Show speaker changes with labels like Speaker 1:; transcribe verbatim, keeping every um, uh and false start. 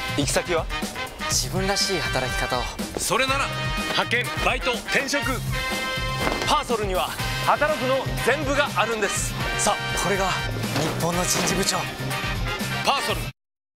Speaker 1: 行き先は
Speaker 2: 自分らしい働き方を。
Speaker 3: それなら派遣、バイト、転職。
Speaker 1: パーソルには働くの全部があるんです。
Speaker 2: さあ、これが日本の人事部長。
Speaker 3: パーソル